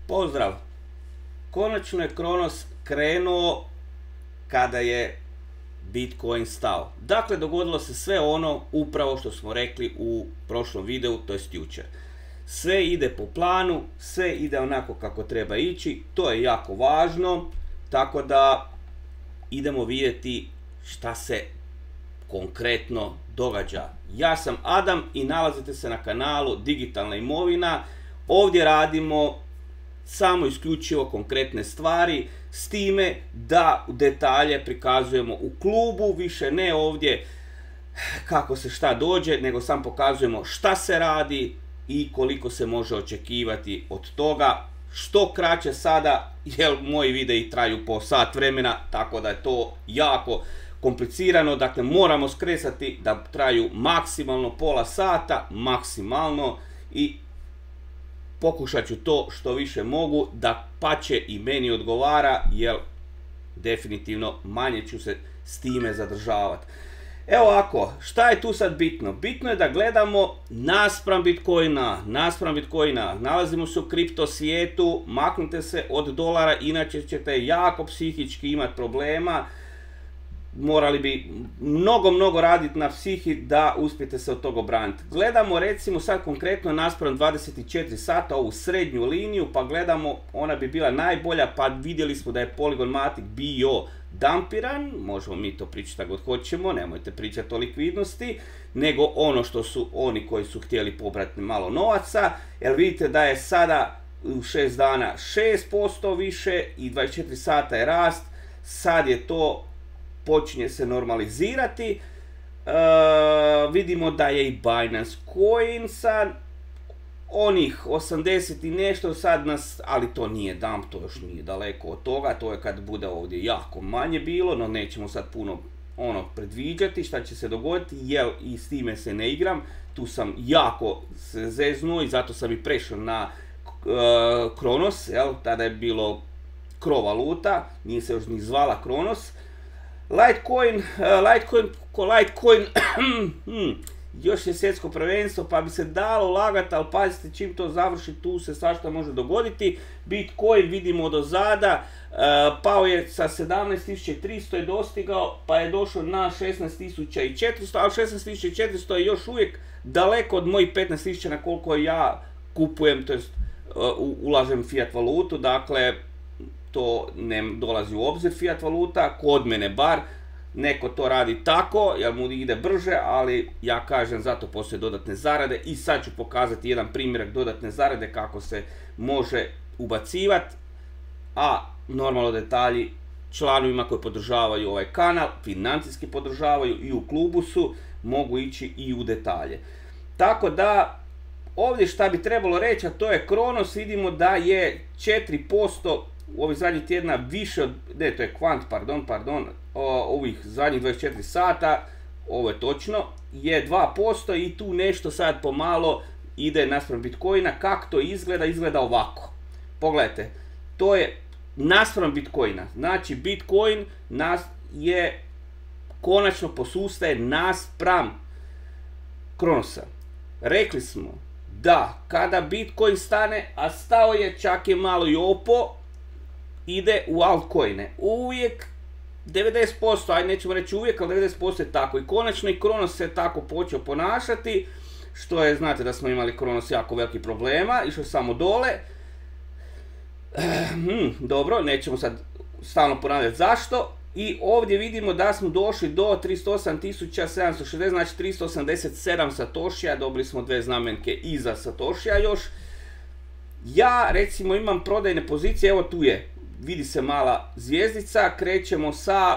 Pozdrav! Konačno je Kronos krenuo kada je Bitcoin stao. Dakle, dogodilo se sve ono upravo što smo rekli u prošlom videu, to jest jučer. Sve ide po planu, sve ide onako kako treba ići, to je jako važno, tako da idemo vidjeti šta se konkretno događa. Ja sam Adam i nalazite se na kanalu Digitalna imovina. Ovdje radimo samo isključivo konkretne stvari, s time da detalje prikazujemo u klubu, više ne ovdje kako se šta dođe, nego sam pokazujemo šta se radi i koliko se može očekivati od toga. Što kraće sada, jer moji videi traju po sat vremena, tako da je to jako komplicirano. Dakle, moramo skresati da traju maksimalno pola sata, maksimalno, i pokušat ću to što više mogu, da pače i meni odgovara, jer definitivno manje ću se s time zadržavati. Evo ovako, šta je tu sad bitno? Bitno je da gledamo naspram Bitcoina, nalazimo se u kripto svijetu, maknite se od dolara, inače ćete jako psihički imati problema. Morali bi mnogo raditi na psihi da uspijete se od toga obraniti. Gledamo recimo sad konkretno naspram 24 sata ovu srednju liniju, pa gledamo, ona bi bila najbolja, pa vidjeli smo da je Polygon Matic bio dampiran. Možemo mi to pričati kako god hoćemo, nemojte pričati o likvidnosti, nego ono što su oni koji su htjeli pobrati malo novaca, jer vidite da je sada u 6 dana 6% više i 24 sata je rast. Sad je to počinje se normalizirati. Vidimo da je i Binance Coin sad onih 80 i nešto sad nas, ali to nije dump, to još nije daleko od toga, to je kad bude ovdje jako manje bilo, no nećemo sad puno predviđati šta će se dogoditi, jer i s time se ne igram. Tu sam jako se zeznuo i zato sam i prešao na Kronos, tada je bilo Kro valuta, nije se još ni zvala Kronos. Litecoin, još je svjetsko prvenstvo, pa bi se dalo lagati, ali pazite, čim to završi, tu se svašta može dogoditi. Bitcoin vidimo do zada, pao je sa 17.300 je dostigao, pa je došao na 16.400, ali 16.400 je još uvijek daleko od mojih 15.000 na koliko ja kupujem, to jest ulažem fiat valutu. Dakle, to ne dolazi u obzir fiat valuta, kod mene bar. Neko to radi tako, jer mu ide brže, ali ja kažem, zato postoje dodatne zarade i sad ću pokazati jedan primjerak dodatne zarade kako se može ubacivati, a normalno detalji članovima koji podržavaju ovaj kanal, financijski podržavaju i u klubu su, mogu ići i u detalje. Tako da, ovdje šta bi trebalo reći, a to je Kronos, vidimo da je 4% u ovih zadnjih tjedna više od, ne, to je Kvant, pardon, ovih zadnjih 24 sata, ovo je točno, je 2% i tu nešto sad pomalo ide naspram Bitcoina. Kako to izgleda? Izgleda ovako. Pogledajte, to je naspram Bitcoina, znači Bitcoin je konačno posustaje naspram Kronosa. Rekli smo da kada Bitcoin stane, a stao je, čak je malo i opo, ide u altcoine. Uvijek 90%, ajde nećemo reći uvijek, ali 90% je tako. I konačno i Kronos se tako počeo ponašati, što je, znate da smo imali Kronos jako veliki problema, išao samo dole. Dobro, nećemo sad stalno ponavljati zašto. I ovdje vidimo da smo došli do 38.760, znači 387 satošija, dobili smo dve znamenke iza satošija još. Ja recimo imam prodajne pozicije, evo tu je, vidi se mala zvijezdica, krećemo sa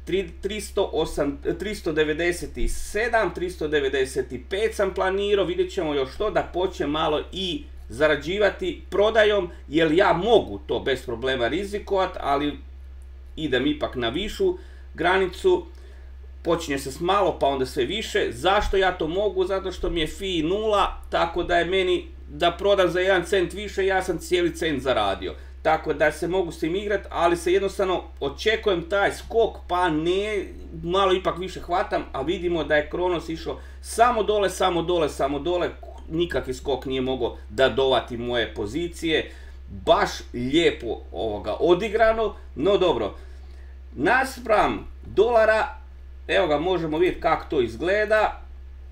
397, 395 sam planirao, vidjet ćemo još to da počne malo i zarađivati prodajom, jer ja mogu to bez problema rizikovati, ali idem ipak na višu granicu, počinje se s malo pa onda sve više. Zašto ja to mogu? Zato što mi je fee 0, tako da je meni da prodam za 1 cent više, ja sam cijeli cent zaradio. Tako da se mogu s tim igrati, ali se jednostavno očekujem taj skok, pa ne, malo ipak više hvatam, a vidimo da je Kronos išao samo dole, nikakvi skok nije mogao da dovati moje pozicije. baš lijepo odigrano, no dobro. Naspram dolara, evo ga, možemo vidjeti kako to izgleda.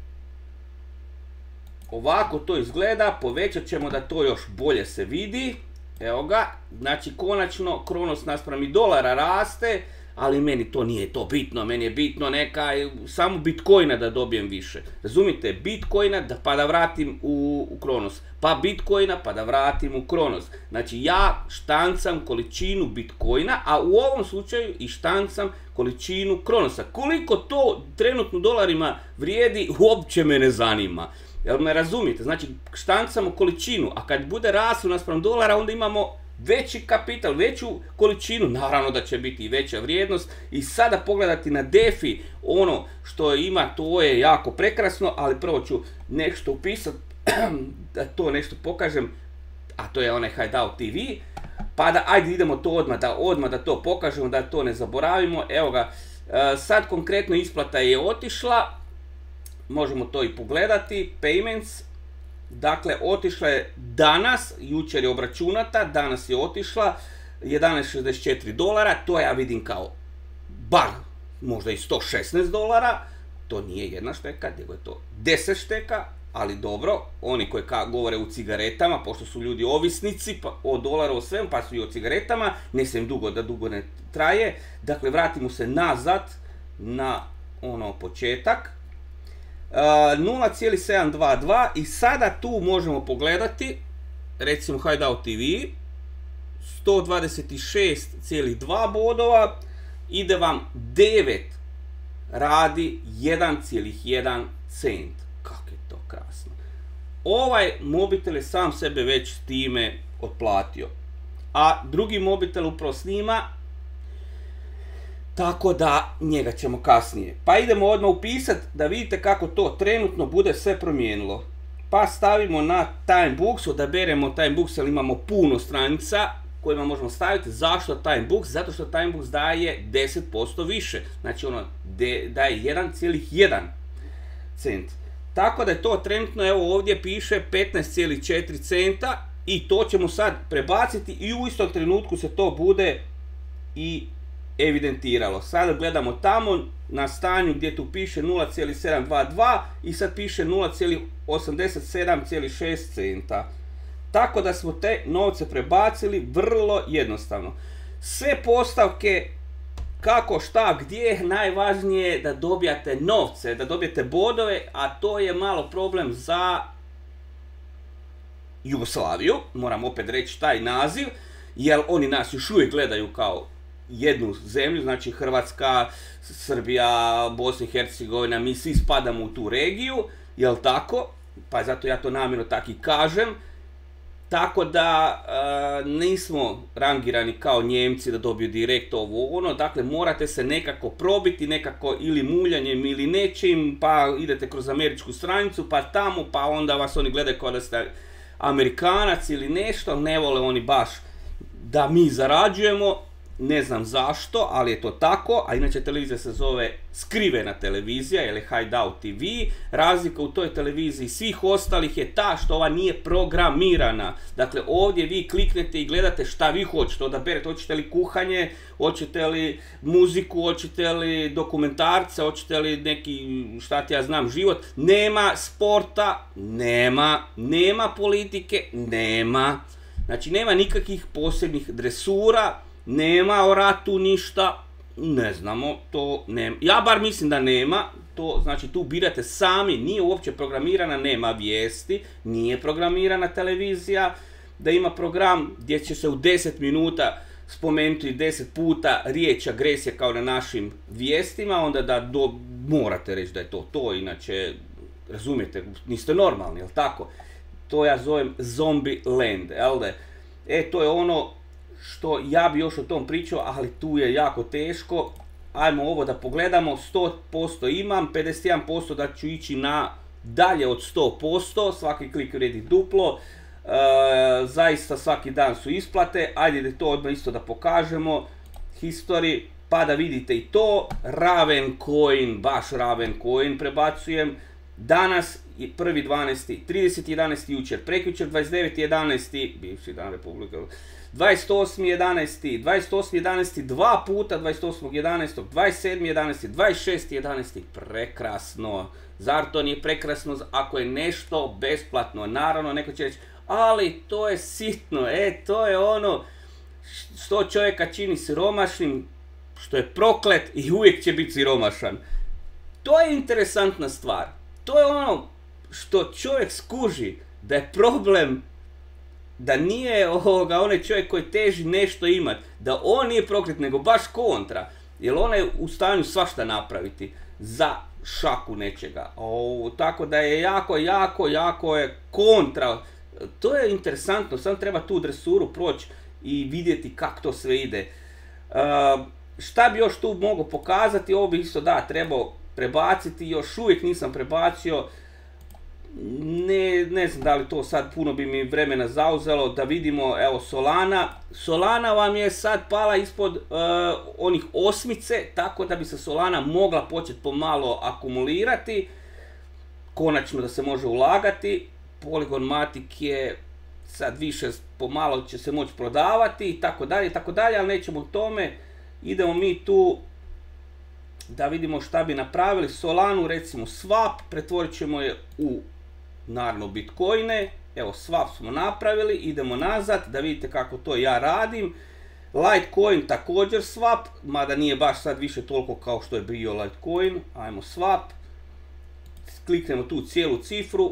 Ovako to izgleda, povećat ćemo da to još bolje se vidi. Evo ga, znači konačno Kronos naspram i dolara raste, ali meni to nije to bitno, meni je bitno samo Bitcoina da dobijem više. Razumite, Bitcoina pa da vratim u Kronos, pa Bitcoina pa da vratim u Kronos. Znači ja štancam količinu Bitcoina, a u ovom slučaju i štancam količinu Kronosa. Koliko to trenutno dolarima vrijedi, uopće me ne zanima. Jel me razumijete? Znači štancamo količinu, a kad bude raslo naspram dolara, onda imamo veći kapital, veću količinu, naravno da će biti i veća vrijednost. I sada pogledati na DeFi, ono što ima, to je jako prekrasno, ali prvo ću nešto upisati, da to nešto pokažem, a to je onaj Hideout TV, pa da ajde idemo to odmah da to pokažemo, da to ne zaboravimo. Evo ga, sad konkretno isplata je otišla, možemo to i pogledati, payments, dakle otišla je danas, jučer je obračunata, danas je otišla 11,64 dolara, to ja vidim kao bar možda i 116 dolara, to nije jedna šteka, nego je to 10 šteka, ali dobro, oni koji govore u cigaretama, pošto su ljudi ovisnici o dolaru, o svemu, pa su i o cigaretama, ne smijem da dugo ne traje, dakle vratimo se nazad na početak. 0,722 i sada tu možemo pogledati, recimo Hideout TV, 126,2 bodova, ide vam 9, radi 1,1 cent. Kako je to krasno. Ovaj mobitel je sam sebe već s time otplatio, a drugi mobitel upravo snima, tako da njega ćemo kasnije. Pa idemo odmah upisati da vidite kako to trenutno bude sve promijenilo. Pa stavimo na Timebooks, odaberemo Timebooks jer imamo puno stranica kojima možemo staviti. Zašto Timebooks? Zato što Timebooks daje 10% više. Znači daje 1,1 cent. Tako da je to trenutno, evo ovdje piše 15,4 centa i to ćemo sad prebaciti i u istom trenutku se to bude i evidentiralo. Sada gledamo tamo na stanju gdje tu piše 0,722 i sad piše 0,87,6 centa. Tako da smo te novce prebacili vrlo jednostavno. Sve postavke, kako, šta, gdje, najvažnije je da dobijate novce, da dobijete bodove, a to je malo problem za Jugoslaviju, moram opet reći taj naziv, jer oni nas još uvijek gledaju kao jednu zemlju, znači Hrvatska, Srbija, Bosna i Hercegovina, mi svi spadamo u tu regiju, jel tako? Pa zato ja to namjerno tako i kažem. Tako da nismo rangirani kao Njemci da dobiju direkt ovo ono, dakle morate se nekako probiti, nekako ili muljanjem ili nečim, pa idete kroz američku stranicu, pa tamo, pa onda vas oni gledaju kao da ste Amerikanac ili nešto, ne vole oni baš da mi zarađujemo. Ne znam zašto, ali je to tako, a inače televizija se zove skrivena televizija, jer je Hideout TV. Razlika u toj televiziji svih ostalih je ta što ova nije programirana. Dakle, ovdje vi kliknete i gledate šta vi hoćete, odaberete, hoćete li kuhanje, hoćete li muziku, hoćete li dokumentarce, hoćete li neki, šta ti ja znam, život. Nema sporta, nema politike, nema. Znači, nema nikakvih posebnih dresura, nema o ratu ništa, ne znamo, to nema. Ja bar mislim da nema, to znači tu birate sami, nije uopće programirana, nema vijesti, nije programirana televizija, da ima program gdje će se u 10 minuta spomenuti 10 puta riječ agresija kao na našim vijestima, onda da morate reći da je to, inače, razumijete, niste normalni, jel tako? To ja zovem zombie land, jel da? To je ono što ja bi još o tom pričao, ali tu je jako teško. Ajmo ovo da pogledamo, 100% imam, 51% da ću ići na dalje od 100%, svaki klik vrijedi duplo, zaista svaki dan su isplate, ajde to odmah isto da pokažemo, history, pa da vidite i to, Ravencoin, baš Ravencoin prebacujem, danas 1.12., 30.11. jučer, prekjučer 29.11. bivši dan Republike, 28.11., 28.11. dva puta 28.11., 27.11., 26.11. Prekrasno. Zar to nije prekrasno ako je nešto besplatno? Naravno, neko će reći, ali to je sitno, to je ono što čovjeka čini siromašnim, što je proklet i uvijek će biti siromašan. To je interesantna stvar. To je ono što čovjek skuži, da je problem, da nije onaj čovjek koji teži nešto imati, da on nije proklet, nego baš kontra. Jer on je u stanju svašta napraviti za šaku nečega. Tako da je jako je kontra. To je interesantno, samo treba tu dresuru proći i vidjeti kako to sve ide. Šta bi još tu mogao pokazati? Ovo bi isto trebao prebaciti, još uvijek nisam prebacio. Ne znam da li to sad puno bi mi vremena zauzelo, da vidimo, evo Solana. Solana vam je sad pala ispod onih osmice, tako da bi se Solana mogla početi pomalo akumulirati. Konačno da se može ulagati. Polygon Matic je sad više pomalo će se moći prodavati i tako dalje, ali nećemo u tome. Idemo mi tu da vidimo šta bi napravili. Solanu, recimo swap, pretvorit ćemo je u naravno bitcoine. Evo, swap smo napravili, idemo nazad da vidite kako to ja radim. Litecoin također swap, mada nije baš sad više toliko kao što je bio Litecoin. Ajmo swap, kliknemo tu cijelu cifru,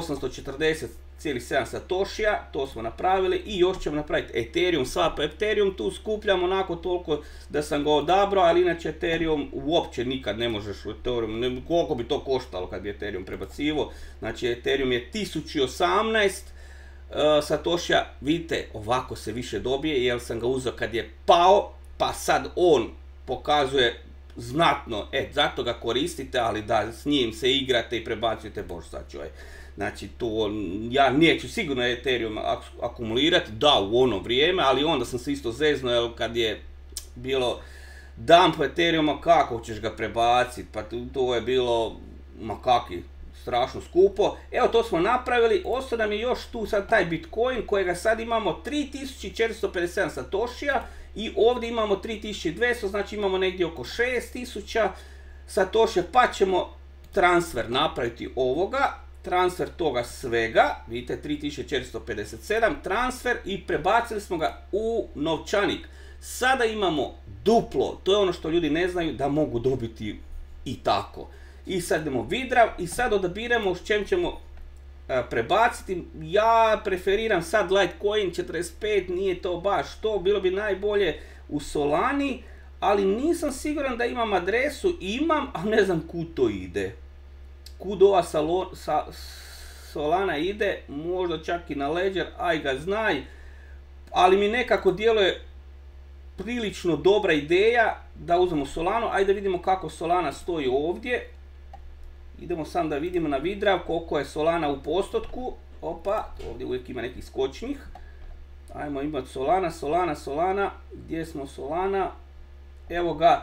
840,7 satoshija, to smo napravili i još ćemo napraviti Ethereum swap. Ethereum tu skupljamo onako toliko da sam ga odabrao, ali inače Ethereum uopće nikad ne možeš u Ethereum, koliko bi to koštalo kad bi Ethereum prebacivo. Znači Ethereum je 1018 satoshija, vidite ovako se više dobije jer sam ga uzeo kad je pao, pa sad on pokazuje znatno, zato ga koristite, ali da s njim se igrate i prebacujete, bož sad čovjek. Znači to, ja neću sigurno Ethereum akumulirati, da u ono vrijeme, ali onda sam se isto zeznuo kad je bilo dump Ethereuma, kako ćeš ga prebaciti, pa to je bilo, kaki, strašno skupo. Evo to smo napravili, ostao nam je još tu sad taj Bitcoin kojega sad imamo 3457 satoshija i ovdje imamo 3200, znači imamo negdje oko 6000 satoshija, pa ćemo transfer napraviti ovoga. Transfer toga svega, vidite 3457, transfer i prebacili smo ga u novčanik. Sada imamo duplo, to je ono što ljudi ne znaju da mogu dobiti i tako. I sad idemo Vidrav i sad odabiramo s čem ćemo prebaciti. Ja preferiram sad Litecoin 45, nije to baš to, bilo bi najbolje u Solani, ali nisam siguran da imam adresu, imam, ali ne znam kud to ide. Kud ova Solana ide, možda čak i na Ledger, aj ga znaj, ali mi nekako djeluje prilično dobra ideja da uzmemo Solanu. Ajde vidimo kako Solana stoji ovdje. Idemo sam da vidimo na Vidrav koliko je Solana u postotku. Opa, ovdje uvijek ima nekih skočnih. Ajmo imati Solana, gdje smo Solana? Evo ga.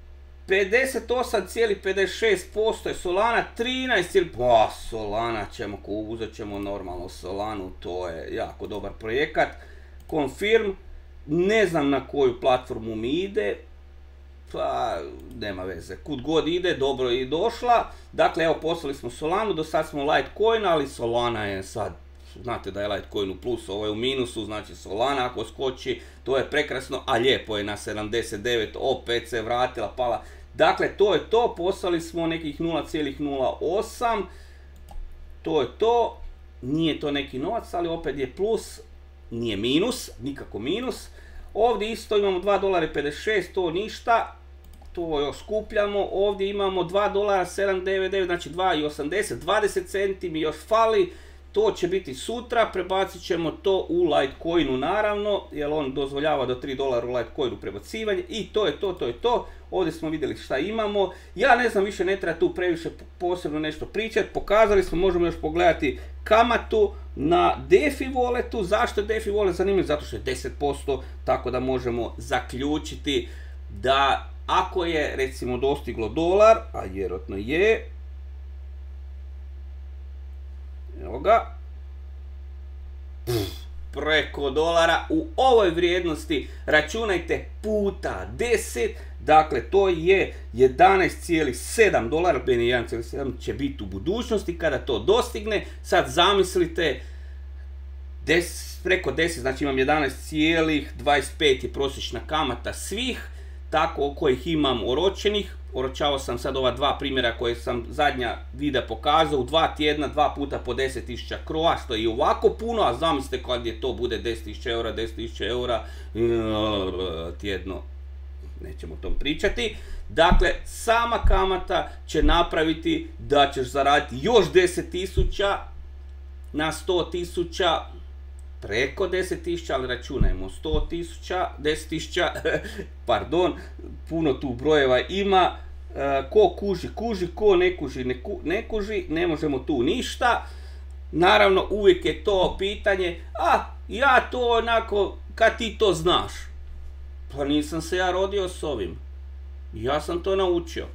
58,56% je Solana, 13, Solana ćemo, uzet ćemo normalno Solanu, to je jako dobar projekat. Confirm, ne znam na koju platformu mi ide, pa nema veze, kud god ide, dobro je i došla. Dakle, evo poslali smo Solanu, do sad smo Litecoin, ali Solana je sad, znate da je Litecoin u plusu, ovo je u minusu, znači Solana ako skoči, to je prekrasno, a lijepo je na 79, opet se vratila, pala. Dakle, to je to, poslali smo nekih 0,08, to je to, nije to neki novac, ali opet je plus, nije minus, nikako minus. Ovdje isto imamo $2,56, to ništa, to još skupljamo, ovdje imamo $2,799, znači 2,80, 20 centi mi još fali. To će biti sutra, prebacit ćemo to u Litecoinu naravno, jer on dozvoljava do $3 u Litecoinu prebacivanje i to je to. Ovdje smo vidjeli šta imamo. Ja ne znam, više ne treba tu previše posebno nešto pričati. Pokazali smo, možemo još pogledati kamatu na DeFi walletu. Zašto je DeFi wallet zanimljiv? Zato što je 10%, tako da možemo zaključiti da ako je recimo dostiglo dolar, a vjerojatno je, Evo ga. Preko dolara u ovoj vrijednosti, računajte puta 10, dakle to je 11,7 dolara, bene 1,7 će biti u budućnosti kada to dostigne. Sad zamislite, preko 10, znači imam 11,25 je prosječna kamata svih, tako kojih imam oročenih. Oročavao sam sad ova dva primjera koje sam zadnja videa pokazao, u 2 tjedna 2 puta po 10.000 kroa, što je i ovako puno, a zamislite kad je to bude 10.000 eura, 10.000 eura tjedno, nećemo o tom pričati. Dakle, sama kamata će napraviti da ćeš zaraditi još 10.000 na 100.000, preko 10.000, ali računajmo 100.000, 10.000, pardon, puno tu brojeva ima, ko kuži, kuži, ko ne kuži, ne kuži, ne možemo tu ništa. Naravno, uvijek je to pitanje, ja to onako, kad ti to znaš? Pa nisam se ja rodio s ovim, ja sam to naučio.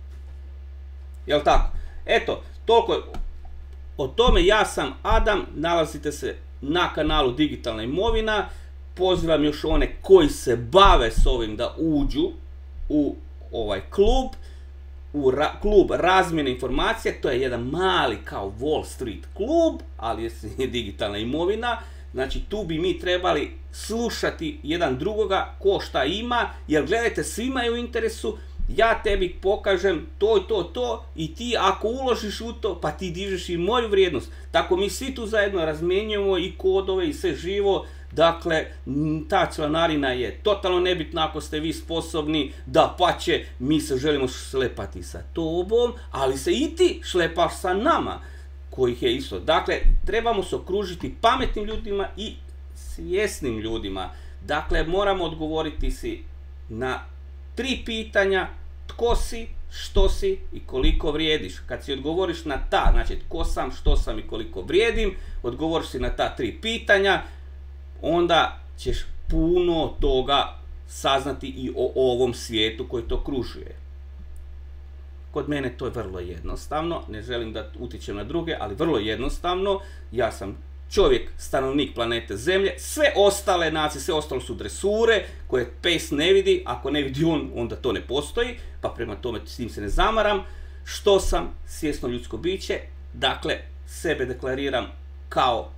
Jel' tako? Eto, toliko o tome. Ja sam Adam, nalazite se na kanalu Digitalna imovina. Pozivam još one koji se bave s ovim da uđu u ovaj klub, klub razmjene informacija. To je jedan mali kao Wall Street klub, ali je digitalna imovina. Znači tu bi mi trebali slušati jedan drugoga ko šta ima, jer gledajte, svima je u interesu. Ja tebi pokažem to i ti ako uložiš u to, pa ti dižeš i moju vrijednost. Tako mi svi tu zajedno razmjenjujemo i kodove i sve živo. Dakle, ta članarina je totalno nebitna ako ste vi sposobni, da pače, mi se želimo šlepati sa tobom, ali se i ti šlepaš sa nama, kojih je isto. Dakle, trebamo se okružiti pametnim ljudima i svjesnim ljudima. Dakle, moramo odgovoriti si na 3 pitanja: tko si, što si i koliko vrijediš. Kad si odgovoriš na ta, znači tko sam, što sam i koliko vrijedim, odgovoriš si na ta 3 pitanja, onda ćeš puno toga saznati i o ovom svijetu koji to okružuje. Kod mene to je vrlo jednostavno, ne želim da utječem na druge, ali vrlo jednostavno. Ja sam čovjek, stanovnik planete Zemlje, sve ostale nacije, sve ostalo su dresure koje pes ne vidi, ako ne vidi on, onda to ne postoji, pa prema tome s tim se ne zamaram. Što sam? Svjesno ljudsko biće, dakle sebe deklariram kao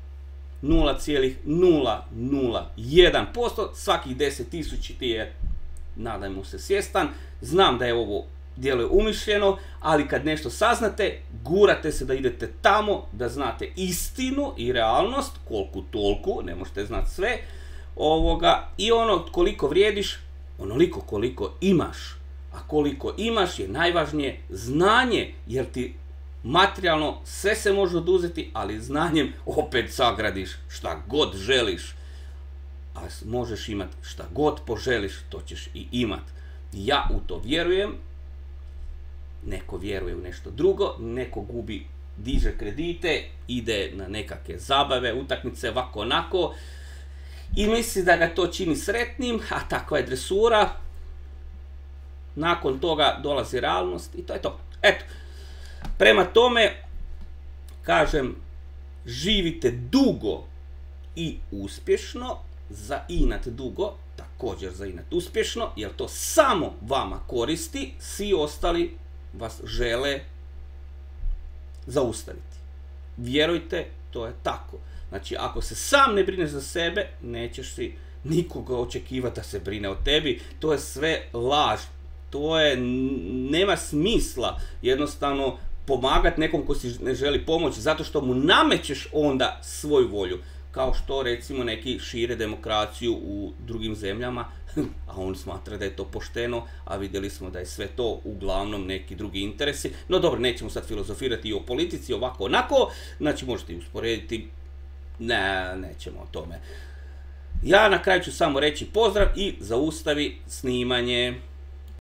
0,001%, svakih 10.000 ti je, nadajmo se, svjestan. Znam da je ovo djeluje umišljeno, ali kad nešto saznate, gurate se da idete tamo, da znate istinu i realnost, koliko toliko, ne možete znati sve, i ono koliko vrijediš, onoliko koliko imaš. A koliko imaš je najvažnije znanje, jer ti materijalno sve se može oduzeti, ali znanjem opet sagradiš šta god želiš. A možeš imati šta god poželiš, to ćeš i imat. Ja u to vjerujem. Neko vjeruje u nešto drugo, neko gubi, diže kredite, ide na nekakve zabave, utakmice, ovako onako, i misli da ga to čini sretnim, a takva je dresura. Nakon toga dolazi realnost i to je to. Eto, prema tome, kažem, živite dugo i uspješno, za inat dugo, također za inat uspješno, jer to samo vama koristi, svi ostali vas žele zaustaviti. Vjerujte, to je tako. Znači, ako se sam ne brineš za sebe, nećeš si nikoga očekivati da se brine o tebi. To je sve laž. To je, nema smisla jednostavno pomagati nekom ko si ne želi pomoći, zato što mu namećeš onda svoju volju. Kao što recimo neki šire demokraciju u drugim zemljama, a on smatra da je to pošteno, a vidjeli smo da je sve to uglavnom neki drugi interesi. No dobro, nećemo sad filozofirati i o politici, ovako onako, znači možete i usporediti, nećemo o tome. Ja na kraju ću samo reći pozdrav i zaustavi snimanje.